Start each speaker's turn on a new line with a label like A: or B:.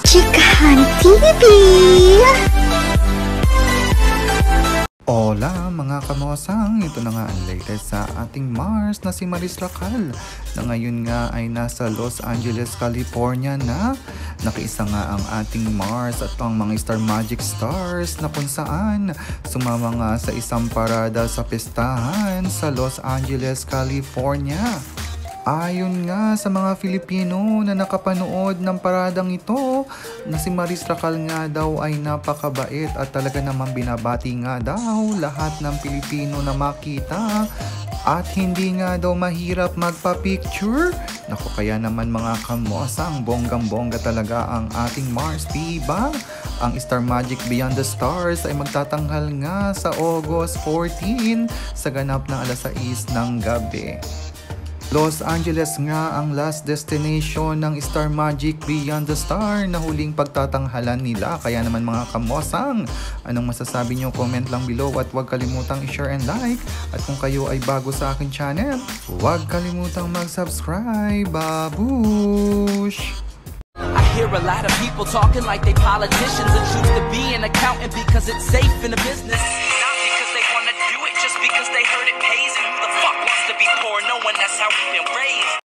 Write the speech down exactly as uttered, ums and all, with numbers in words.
A: Chikahan T V!
B: Hola mga kamosang, ito na nga ang latest sa ating Mars na si Maris Racal na ngayon nga ay nasa Los Angeles, California na. Nakiisa nga ang ating Mars at ang mga Star Magic Stars na kung saan sumama nga sa isang parada sa pistahan sa Los Angeles, California. Ayon nga sa mga Filipino na nakapanood ng paradang ito, na si Maris Racal nga daw ay napakabait at talaga namang binabati nga daw lahat ng Pilipino na makita at hindi nga daw mahirap magpa-picture. Naku, kaya naman mga kamosang, bonggang-bongga talaga ang ating Mars, diba? Ang Star Magic Beyond the Stars ay magtatanghal nga sa August fourteen sa ganap ng alas sais ng gabi. Los Angeles nga ang last destination ng Star Magic Beyond the Star na huling pagtatanghalan nila. Kaya naman mga kamosang, anong masasabi nyo? Comment lang below at huwag kalimutang i-share and like. At kung kayo ay bago sa akin channel, huwag kalimutang mag-subscribe. Babush!
C: I hear a lot of people talking like they politicians and choose to be an accountant because it's safe in the business. Not because they want to do it, just because they heard it pays. And who the fuck wants to be poor knowing that's how we've been raised?